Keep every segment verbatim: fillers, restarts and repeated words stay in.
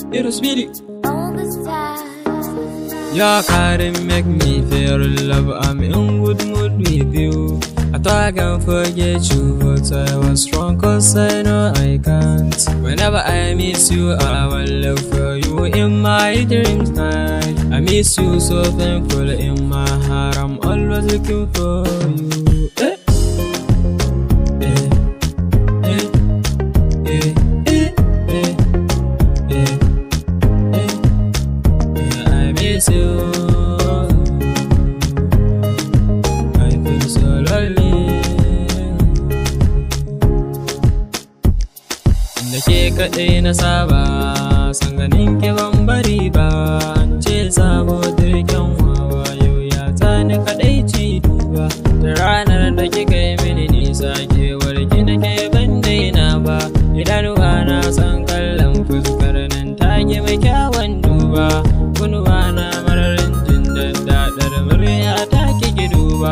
Eros Billy. Your card make me feel love. I'm in good mood with you. I thought I can forget you, but I was strong cause I know I can't. Whenever I miss you, I will look for you in my dreams night. I miss you so thankful in my heart. I'm always looking for you. Eh? You. I feel so lonely. Da ke kaɗai na saba, san ganin ki ban bari ba. An ce sabo dirken wawa, yau ya tani kaɗai ci duba. Da ranar da kika yi mini nisa, kewar ki nake ban daina ba. Idanuwa na san kallon fuskar nan take mai kyawun duba. Kunuwa na mararin jin daddadar murya ta kike duba.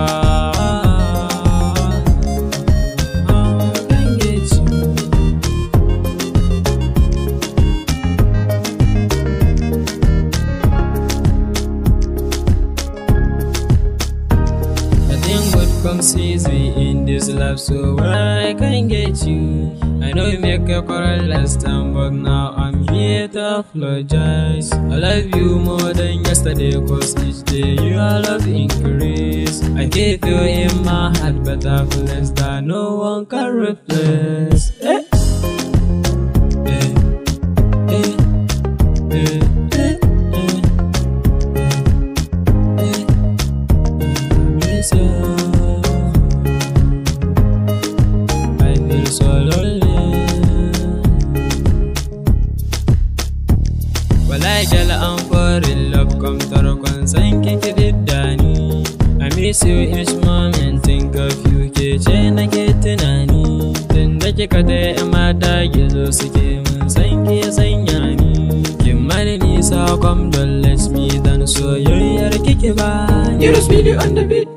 Nothing good comes easy in this life, so where I can get you. I know you make a quarrel last time, but now I'm here to apologize. I love you more than yesterday, cause each day your love increase. I keep you in my heart, but I feel less that no one can replace. Eh? Eh? Eh? Eh? Eh? I feel so lonely. Wallahi girl, I'm for in love. Come tarkon san kike diddani. I miss you each moment. Think of you ke ce nake tunani. Tun da kika da ƴan mata gizo suke mun san ki sanya ni. Kin mani nisa come don't let me down, soyayyar kike ba. Eros Billy on the beat.